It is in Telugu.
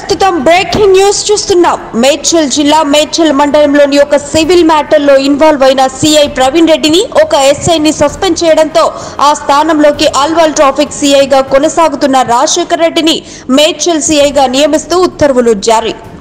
ప్రస్తుతం బ్రేకింగ్ న్యూస్ చూస్తున్నాం. మేడ్చల్ జిల్లా మేడ్చల్ మండలంలోని ఒక సివిల్ మ్యాటర్లో ఇన్వాల్వ్ అయిన సిఐ ప్రవీణ్ రెడ్డిని ఒక ఎస్ఐని సస్పెండ్ చేయడంతో ఆ స్థానంలోకి అల్వాల్ ట్రాఫిక్ సిఐగా కొనసాగుతున్న రాజశేఖర్ రెడ్డిని మేడ్చల్ సిఐగా నియమిస్తూ ఉత్తర్వులు జారీ.